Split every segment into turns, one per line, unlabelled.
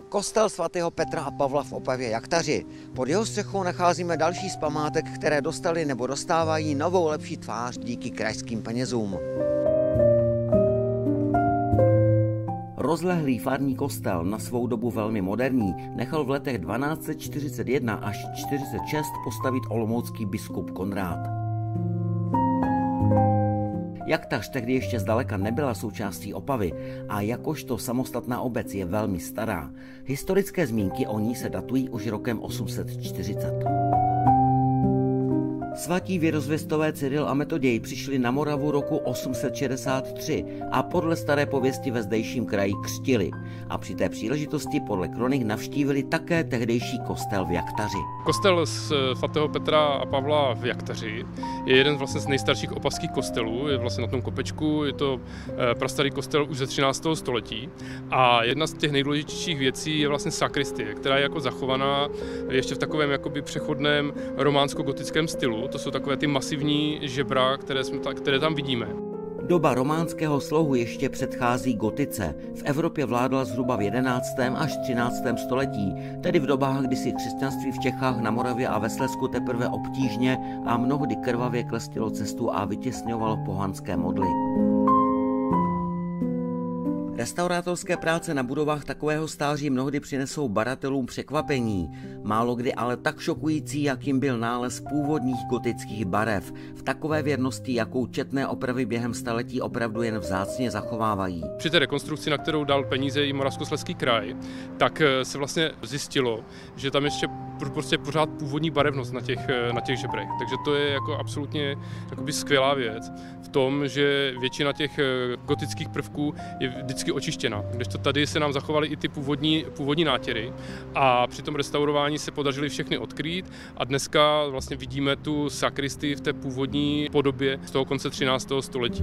Kostel svatého Petra a Pavla v Opavě Jaktaři. Pod jeho střechou nacházíme další z památek, které dostaly nebo dostávají novou lepší tvář díky krajským penězům. Rozlehlý farní kostel, na svou dobu velmi moderní, nechal v letech 1241 až 46 postavit olomoucký biskup Konrád. Jaktař tehdy ještě zdaleka nebyla součástí Opavy a jakožto samostatná obec je velmi stará. Historické zmínky o ní se datují už rokem 840. Svatí věrozvěstové Cyril a Metoděj přišli na Moravu roku 863 a podle staré pověsti ve zdejším kraji křtili. A při té příležitosti podle kronik navštívili také tehdejší kostel v Jaktaři.
Kostel svatého Petra a Pavla v Jaktaři je jeden vlastně z nejstarších opavských kostelů, je vlastně na tom kopečku, je to prastarý kostel už ze 13. století a jedna z těch nejdůležitějších věcí je vlastně sakristie, která je jako zachovaná ještě v takovém jakoby přechodném románsko-gotickém stylu. To jsou takové ty masivní žebra, které tam vidíme.
Doba románského slohu ještě předchází gotice. V Evropě vládla zhruba v 11. až 13. století, tedy v dobách, kdy si křesťanství v Čechách, na Moravě a ve Slezsku teprve obtížně a mnohdy krvavě klestilo cestu a vytěsňovalo pohanské modly. Restaurátorské práce na budovách takového stáří mnohdy přinesou badatelům překvapení, málokdy ale tak šokující, jakým byl nález původních gotických barev, v takové věrnosti, jakou četné opravy během staletí opravdu jen vzácně zachovávají.
Při té rekonstrukci, na kterou dal peníze i Moravskoslezský kraj, tak se vlastně zjistilo, že tam ještě prostě pořád původní barevnost na těch žebrech. Takže to je jako absolutně jakoby skvělá věc v tom, že většina těch gotických prvků je vždycky očištěna. Kdežto tady se nám zachovaly i ty původní nátěry a při tom restaurování se podařili všechny odkrýt a dneska vlastně vidíme tu sakristii v té původní podobě z toho konce 13. století.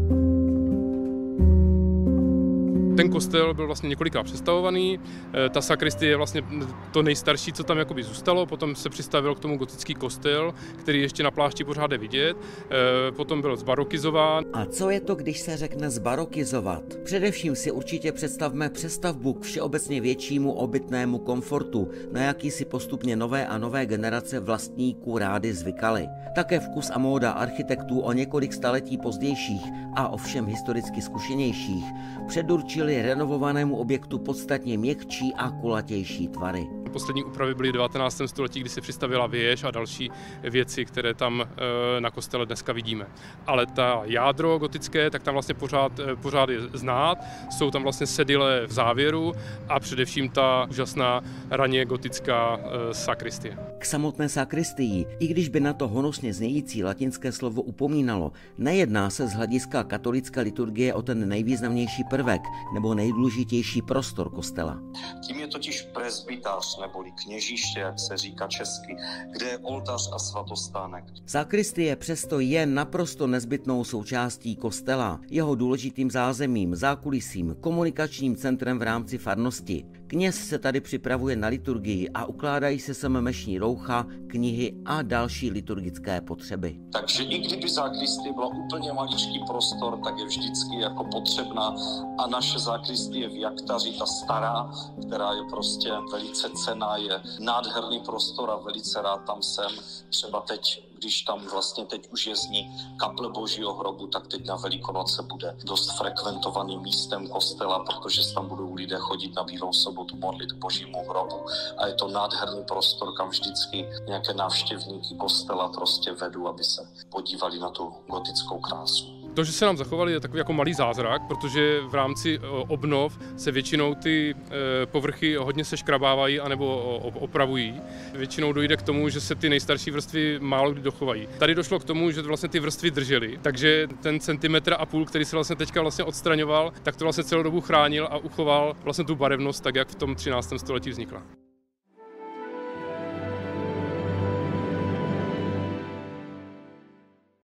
Ten kostel byl vlastně několikrát přestavovaný, ta sakristie je vlastně to nejstarší, co tam jakoby zůstalo, potom se přistavil k tomu gotický kostel, který ještě na plášti pořád je vidět, potom byl zbarokizován.
A co je to, když se řekne zbarokizovat? Především si určitě představme přestavbu k všeobecně většímu obytnému komfortu, na jaký si postupně nové a nové generace vlastníků rády zvykaly. Také vkus a móda architektů o několik staletí pozdějších a ovšem historicky zkušenějších předurčili renovovanému objektu podstatně měkčí a kulatější tvary.
Poslední úpravy byly v 19. století, kdy se přistavila věž a další věci, které tam na kostele dneska vidíme. Ale ta jádro gotické, tak tam vlastně pořád je znát, jsou tam vlastně sedile v závěru a především ta úžasná raně gotická sakristie.
K samotné sakristii, i když by na to honosně znějící latinské slovo upomínalo, nejedná se z hlediska katolické liturgie o ten nejvýznamnější prvek nebo nejdůležitější prostor kostela.
Tím je totiž presbytář neboli kněžiště, jak se říká česky, kde je oltář a svatostánek.
Sakristie přesto je naprosto nezbytnou součástí kostela, jeho důležitým zázemím, zákulisím, komunikačním centrem v rámci farnosti. Kněz se tady připravuje na liturgii a ukládají se sem mešní roucha, knihy a další liturgické potřeby.
Takže i kdyby zákristie byla úplně maličký prostor, tak je vždycky jako potřebná a naše zákristie v Jaktaři, ta stará, která je prostě velice cenná, je nádherný prostor a velice rád tam jsem. Třeba teď, když tam vlastně teď už je zní kaple Božího hrobu, tak teď na Velikonoce bude dost frekventovaným místem kostela, protože tam budou lidé chodit na Bílou sobotu modlit k Božímu hrobu. A je to nádherný prostor, kam vždycky nějaké návštěvníky kostela prostě vedu, aby se podívali na tu gotickou krásu.
To, že se nám zachovali, je takový jako malý zázrak, protože v rámci obnov se většinou ty povrchy hodně seškrabávají anebo opravují. Většinou dojde k tomu, že se ty nejstarší vrstvy málo kdy dochovají. Tady došlo k tomu, že vlastně ty vrstvy držely, takže ten centimetr a půl, který se vlastně teďka odstraňoval, tak to vlastně celou dobu chránil a uchoval vlastně tu barevnost, tak jak v tom 13. století vznikla.